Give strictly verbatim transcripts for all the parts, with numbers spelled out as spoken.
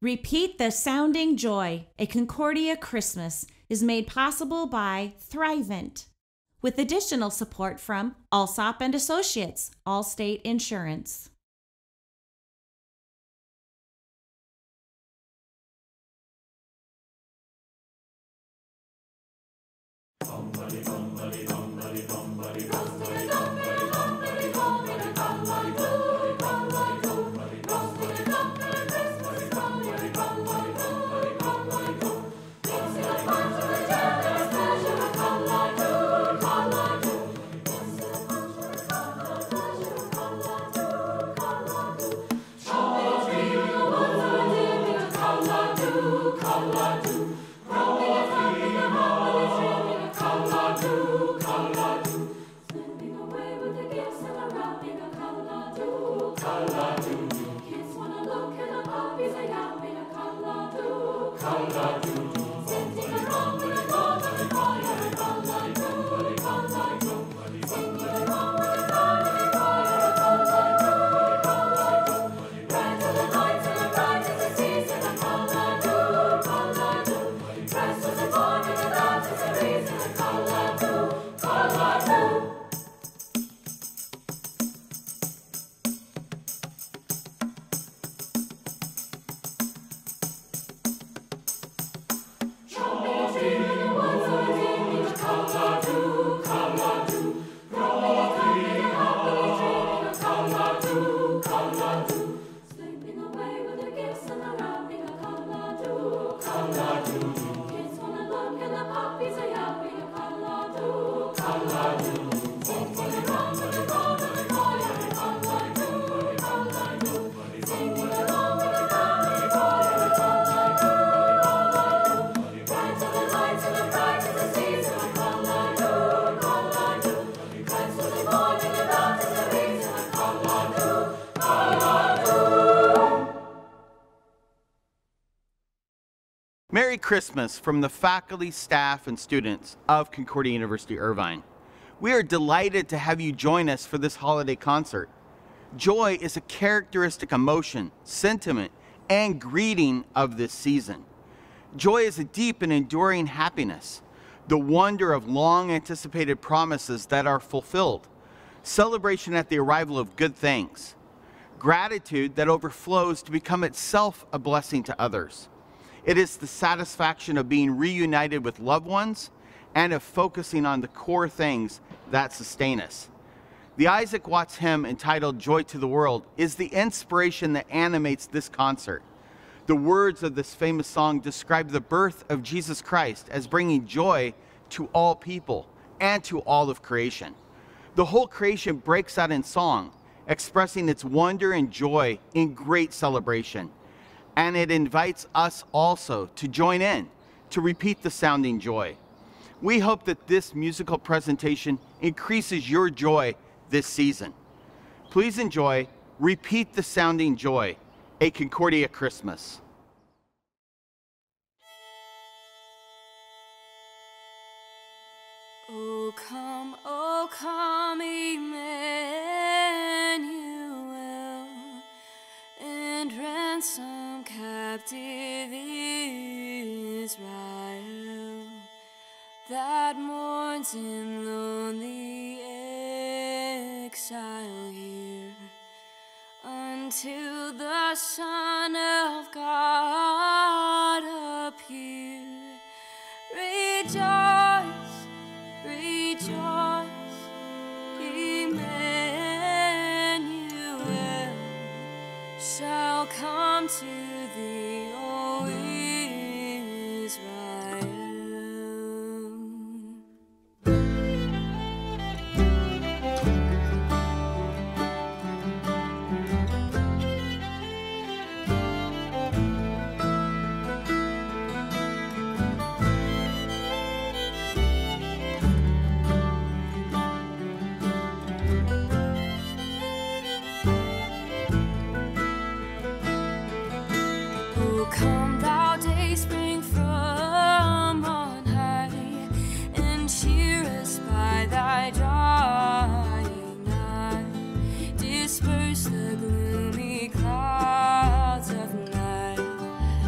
Repeat the Sounding Joy, a Concordia Christmas, is made possible by Thrivent, with additional support from Alsop and Associates, Allstate Insurance. Merry Christmas from the faculty, staff, and students of Concordia University Irvine. We are delighted to have you join us for this holiday concert. Joy is a characteristic emotion, sentiment, and greeting of this season. Joy is a deep and enduring happiness, the wonder of long-anticipated promises that are fulfilled, celebration at the arrival of good things, gratitude that overflows to become itself a blessing to others. It is the satisfaction of being reunited with loved ones and of focusing on the core things that sustain us. The Isaac Watts hymn entitled Joy to the World is the inspiration that animates this concert. The words of this famous song describe the birth of Jesus Christ as bringing joy to all people and to all of creation. The whole creation breaks out in song, expressing its wonder and joy in great celebration. And it invites us also to join in, to repeat the sounding joy. We hope that this musical presentation increases your joy this season. Please enjoy Repeat the Sounding Joy, a Concordia Christmas. O come, O come, Emmanuel, and ransom captive Israel that mourns in lonely exile here, until the Son of God appear. Rejoice, rejoice, Emmanuel shall come to thee, O Israel. Come thou day spring from on high, and cheer us by thy drawing nigh. Disperse the gloomy clouds of night,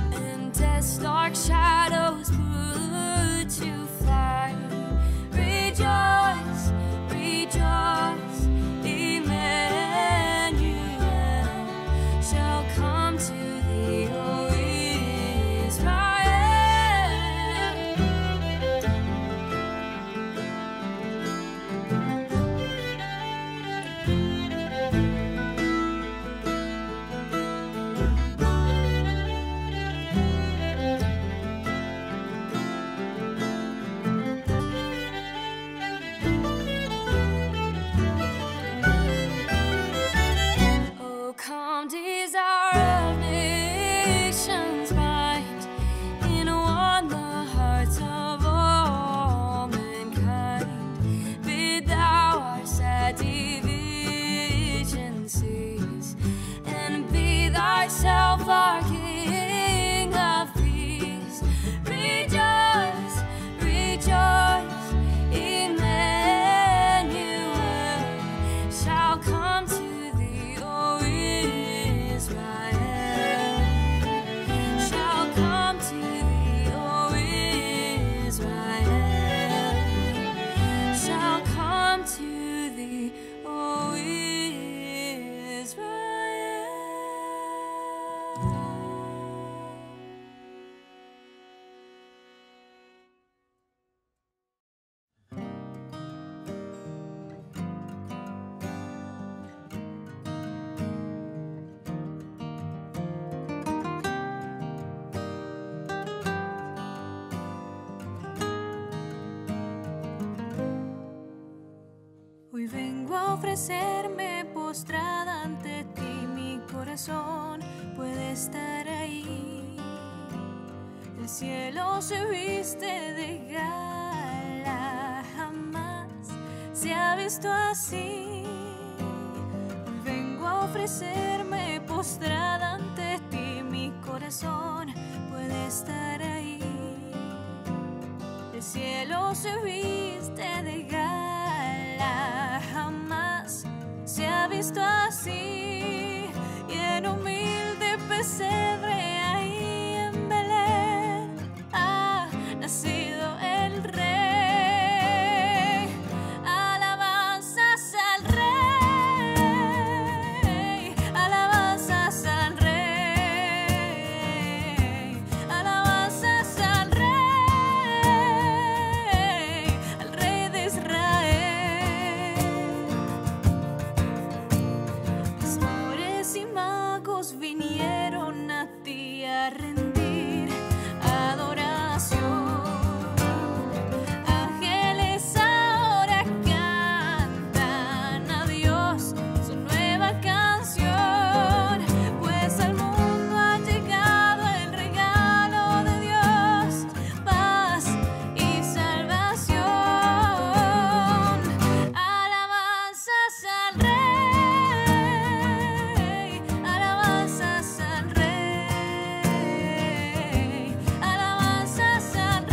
ofrecerme postrada ante ti. Mi corazón puede estar ahí. El cielo se viste de gala, jamás se ha visto así. Hoy vengo a ofrecerme postrada ante ti. Mi corazón puede estar ahí. El cielo se viste de gala, jamás se ha visto así. Y en humilde pesebre ahí en Belén ha nacido el Rey. Alabanzas al Rey, alabanzas al Rey, alabanzas al Rey, al Rey de Israel. Pastores y magos vinieron a ti a rendir adoración. Ángeles ahora cantan a Dios su nueva canción, pues al mundo ha llegado el regalo de Dios, paz y salvación. Alabanzas al Rey, alabanzas al Rey, alabanzas al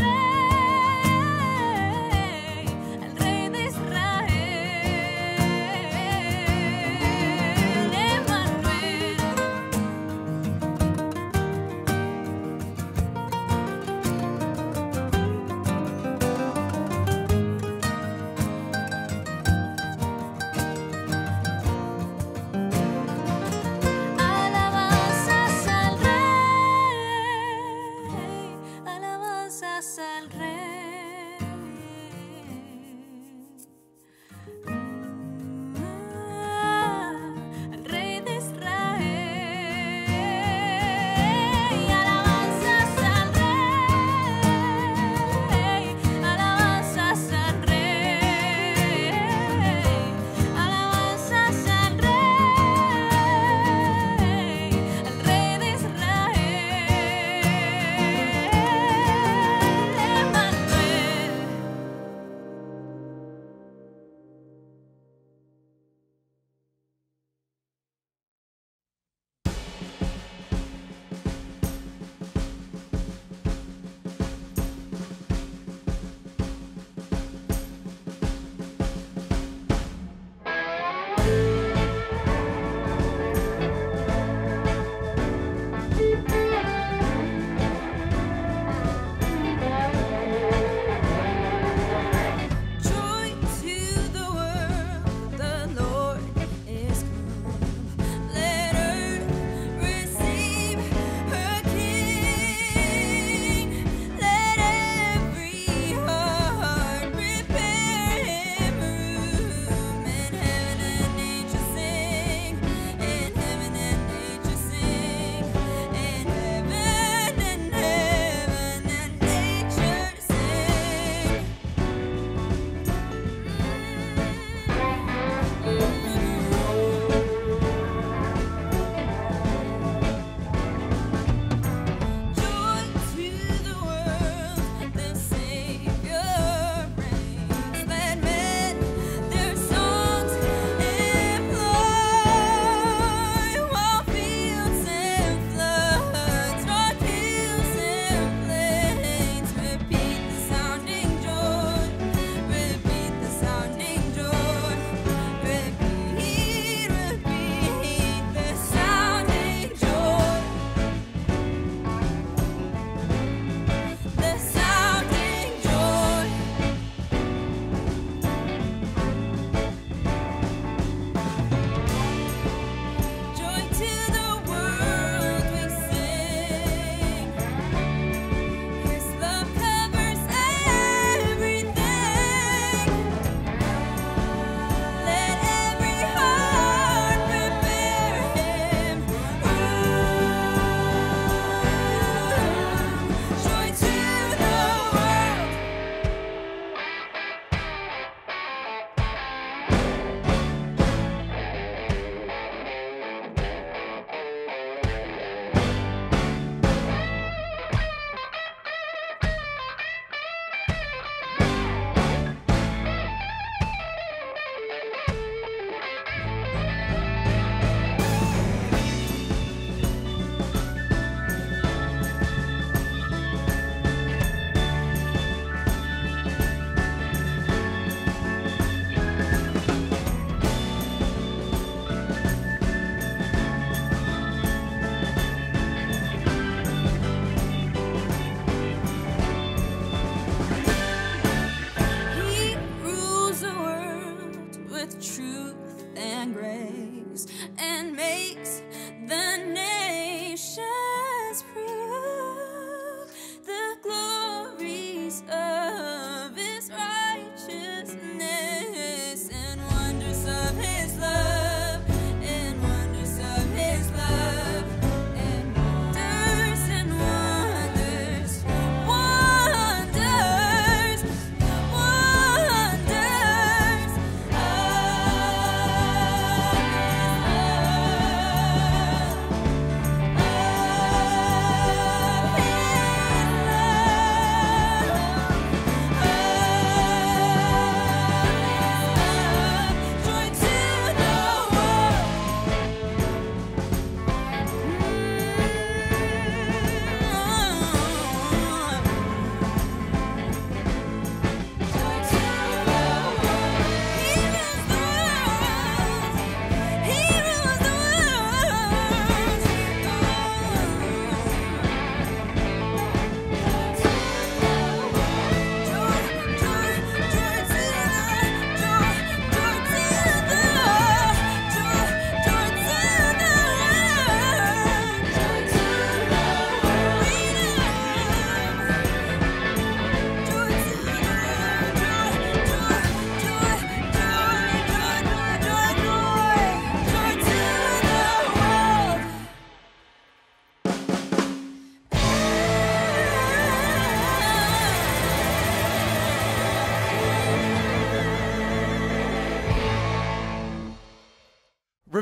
Rey, al Rey de Israel. Emmanuel. Alabanzas al Rey, alabanzas al Rey, al Rey de Israel. Alabanzas al Rey, alabanzas al Rey, alabanzas al Rey, al Rey de Israel. Emmanuel.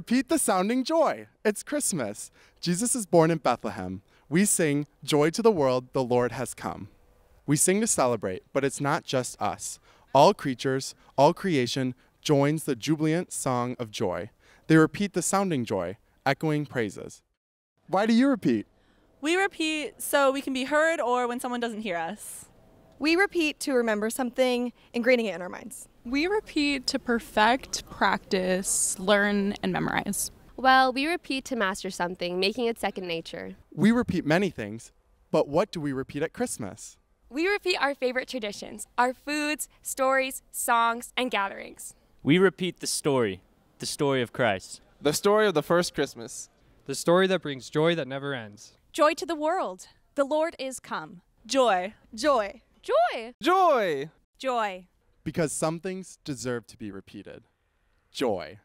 repeat the sounding joy. It's Christmas. Jesus is born in Bethlehem. We sing, joy to the world, the Lord has come. We sing to celebrate, but it's not just us. All creatures, all creation joins the jubilant song of joy. They repeat the sounding joy, echoing praises. Why do you repeat? We repeat so we can be heard or when someone doesn't hear us. We repeat to remember something, ingraining it in our minds. We repeat to perfect, practice, learn, and memorize. Well, we repeat to master something, making it second nature. We repeat many things, but what do we repeat at Christmas? We repeat our favorite traditions, our foods, stories, songs, and gatherings. We repeat the story, the story of Christ. The story of the first Christmas. The story that brings joy that never ends. Joy to the world. The Lord is come. Joy. Joy. Joy. Joy. Joy. Because some things deserve to be repeated. Joy.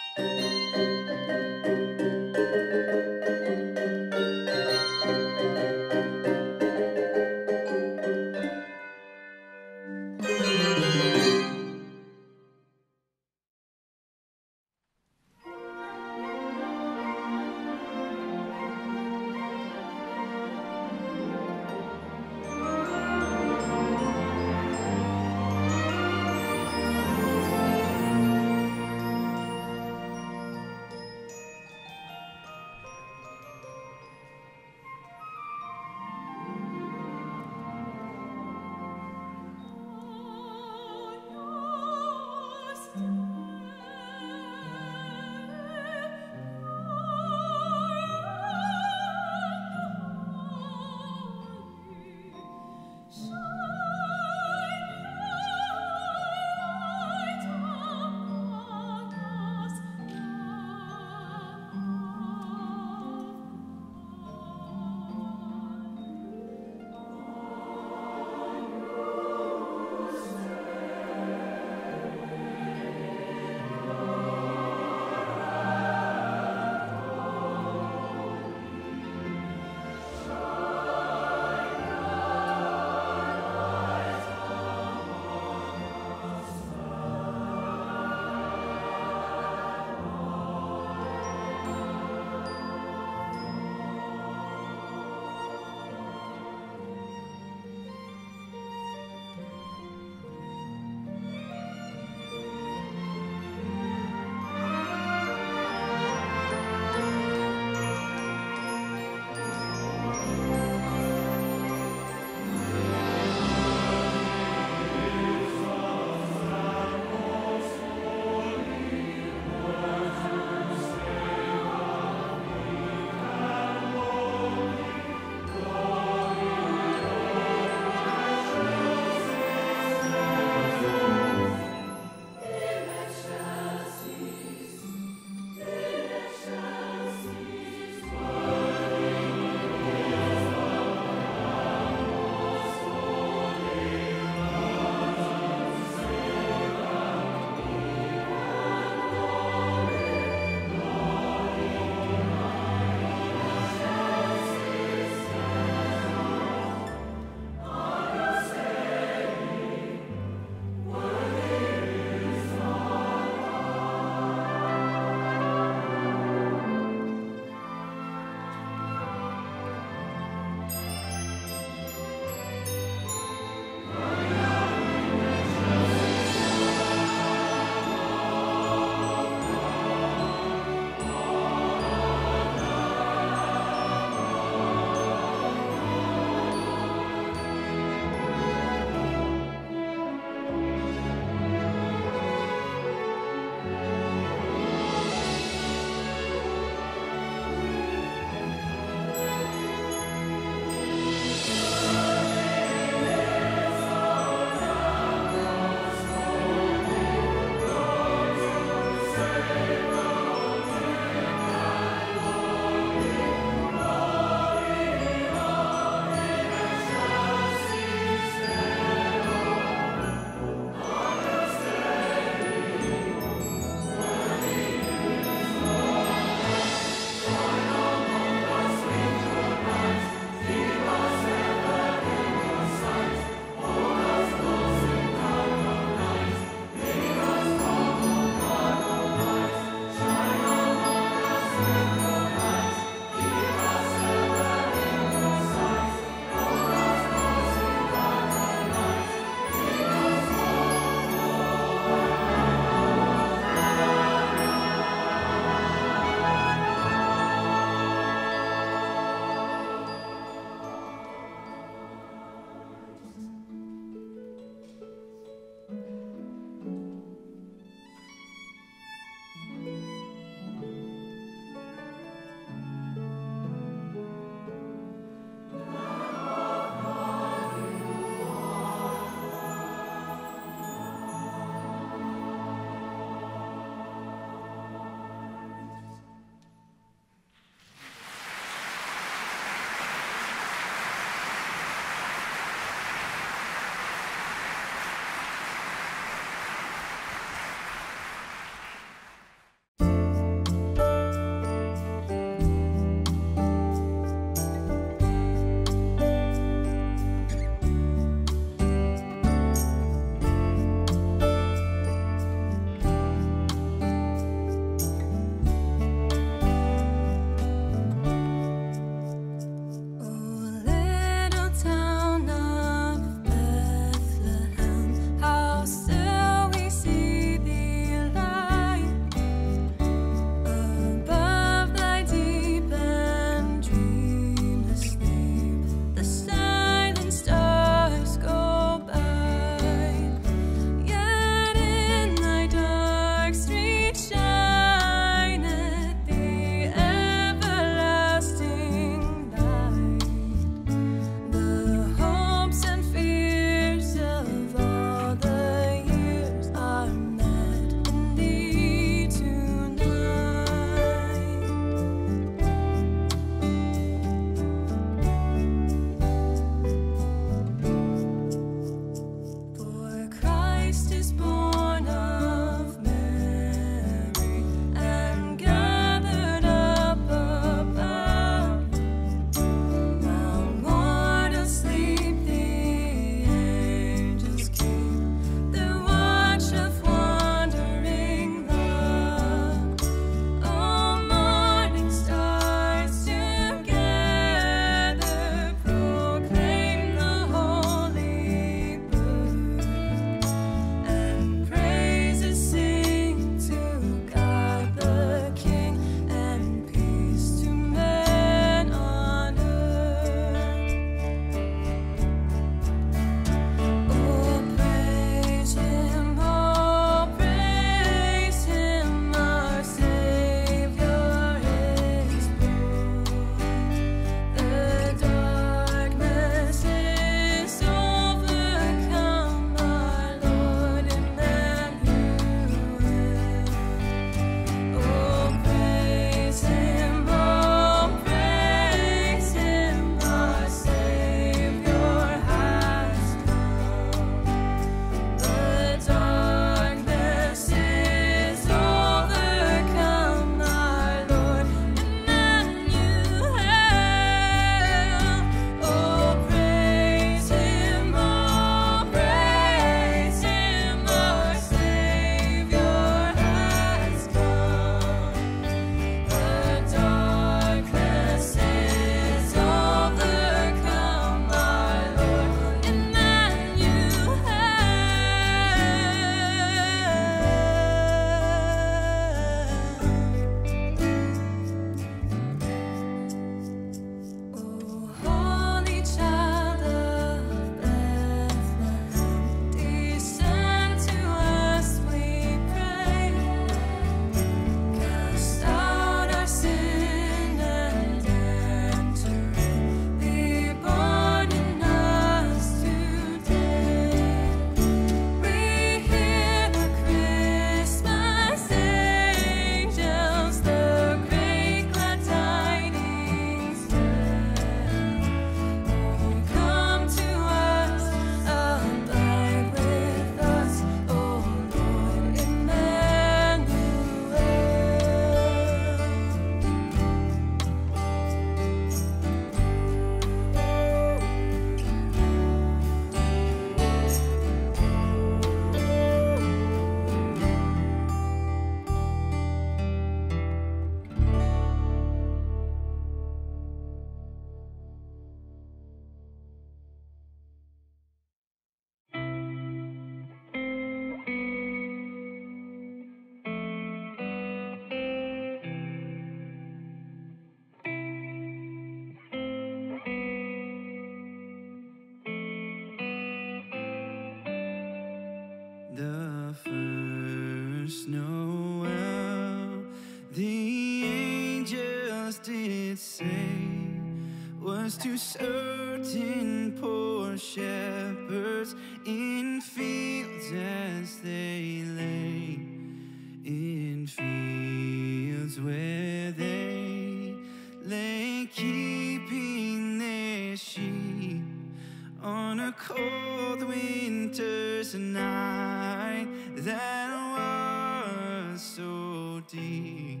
it say was to certain poor shepherds in fields as they lay, in fields where they lay keeping their sheep on a cold winter's night that was so deep.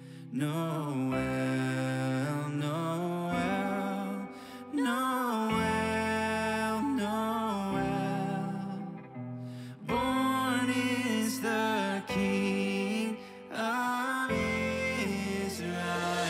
Noel, Noel, Noel, Noel, born is the King of Israel.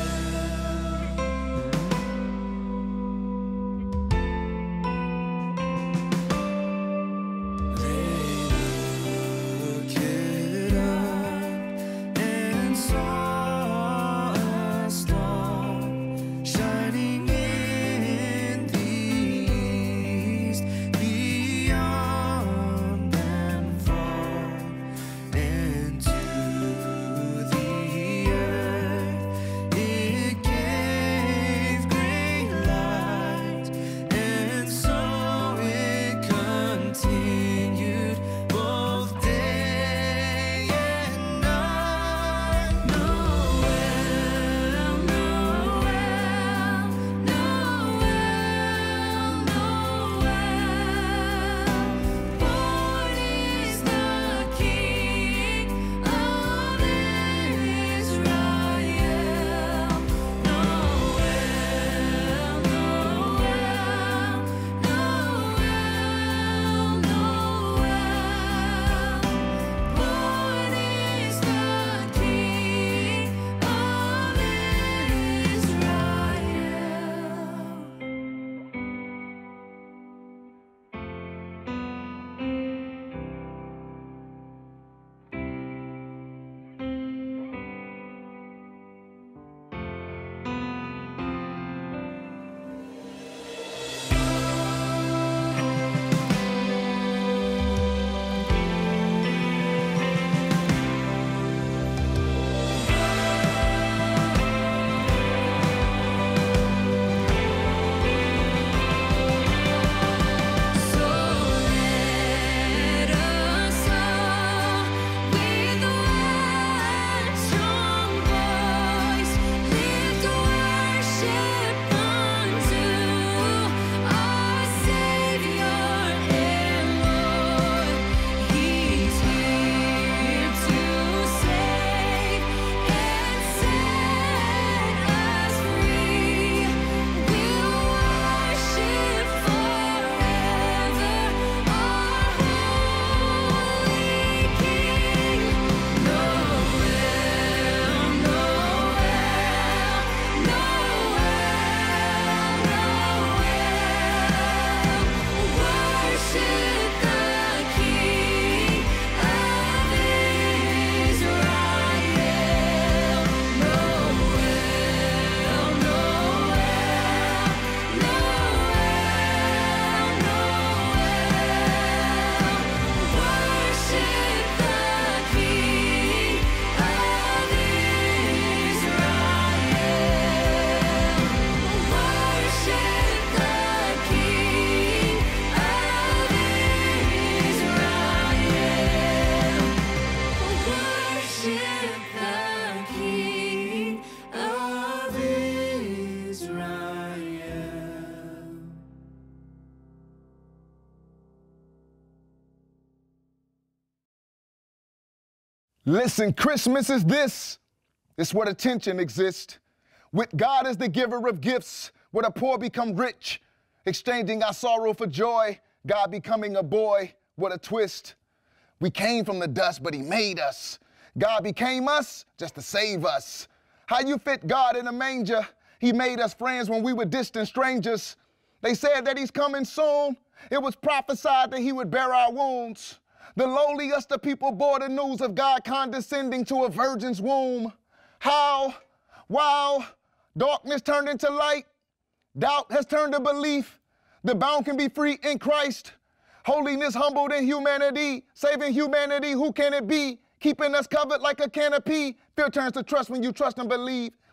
Listen, Christmas is this. It's where the tension exists. With God as the giver of gifts, where the poor become rich, exchanging our sorrow for joy, God becoming a boy, what a twist. We came from the dust, but he made us. God became us just to save us. How you fit God in a manger? He made us friends when we were distant strangers. They said that he's coming soon. It was prophesied that he would bear our wounds. The lowliest of people bore the news of God condescending to a virgin's womb. How? Wow. Darkness turned into light. Doubt has turned to belief. The bound can be free in Christ. Holiness humbled in humanity. Saving humanity, who can it be? Keeping us covered like a canopy. Fear turns to trust when you trust and believe.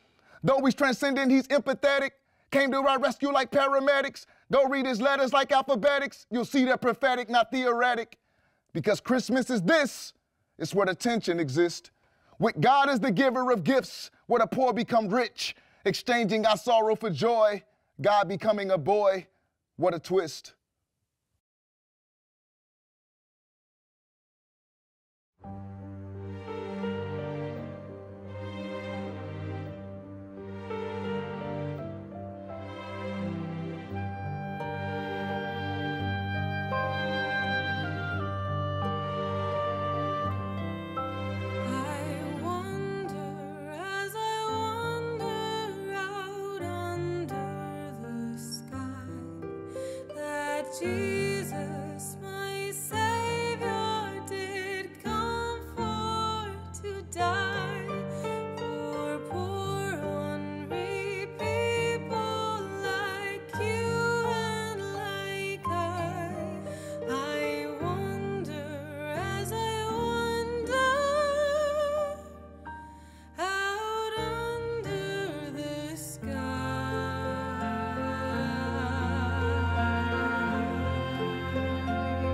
Though he's transcendent, he's empathetic. Came to our rescue like paramedics. Go read his letters like alphabetics. You'll see they're prophetic, not theoretic. Because Christmas is this. It's where the tension exists. With God as the giver of gifts, where the poor become rich, exchanging our sorrow for joy, God becoming a boy. What a twist. Jesus, my Savior, did come for to die for poor, hungry people like you and like I. I wonder as I wonder out under the sky.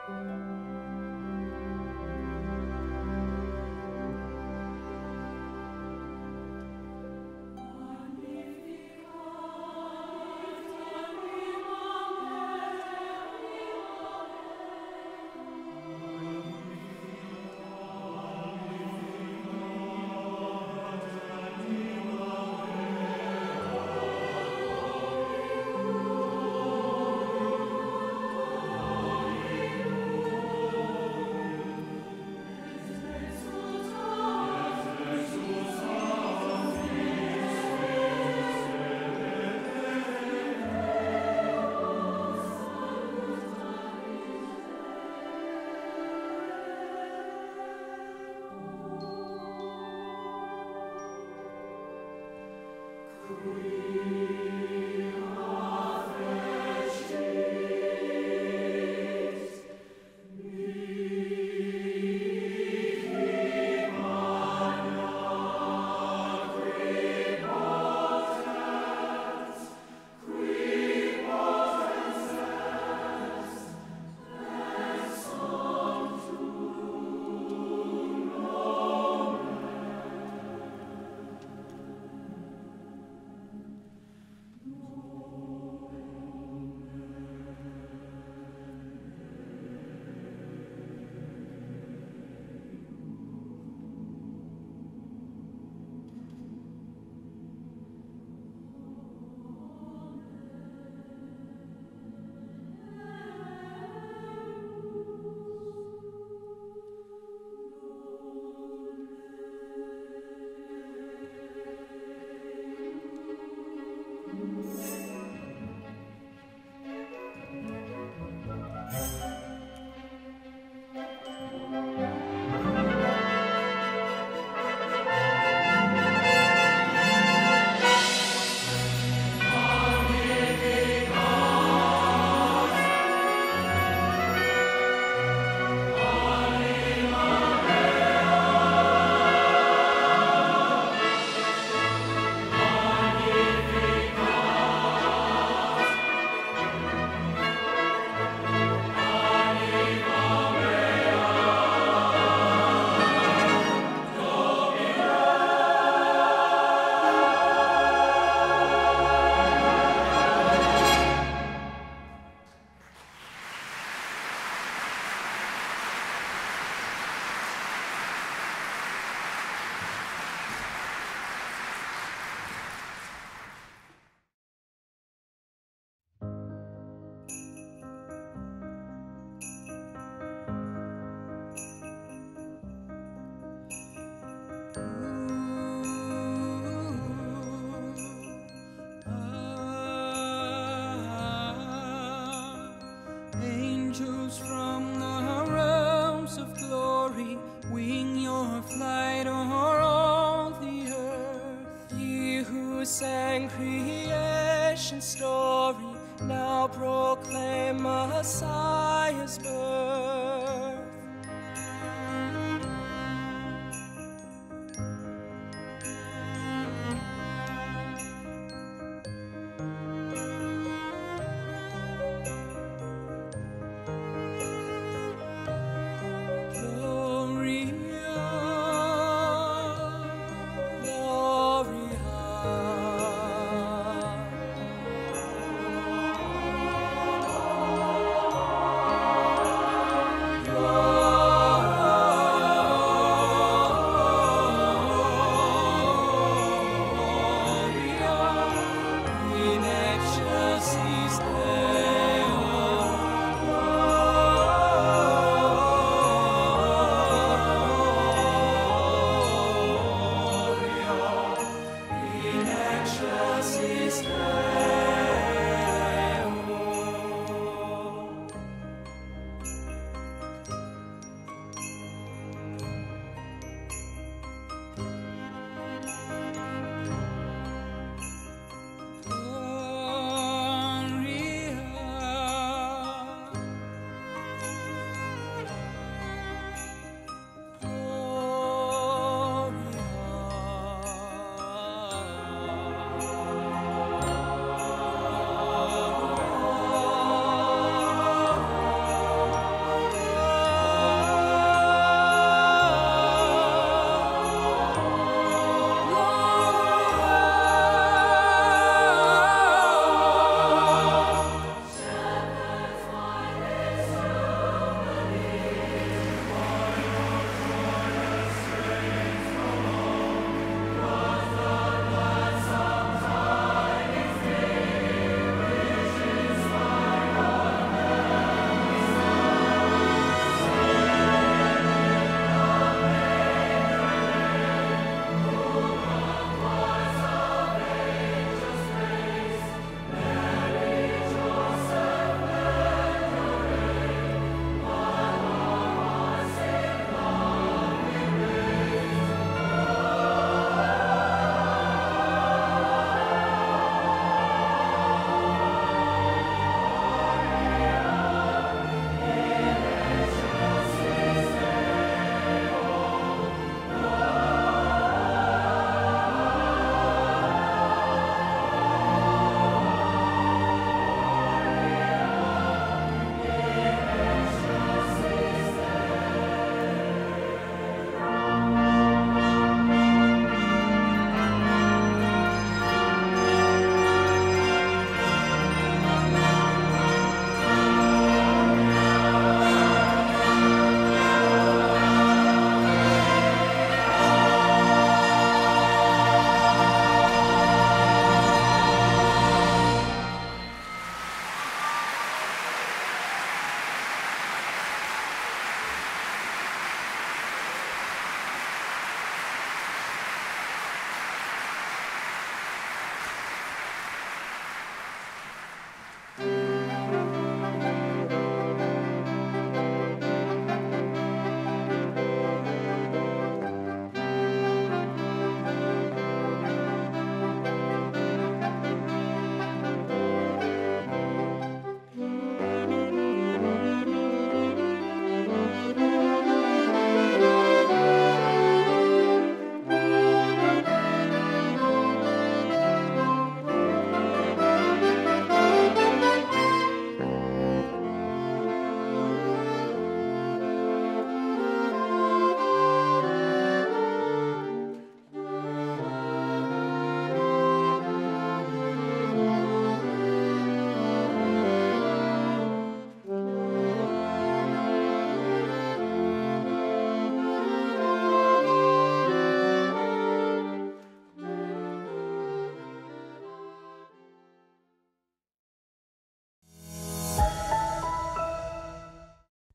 Thank you.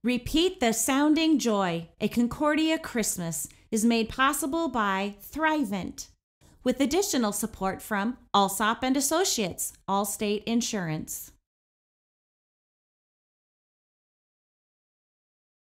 Repeat the sounding joy. A Concordia Christmas is made possible by Thrivent, with additional support from Alsop and Associates, Allstate Insurance.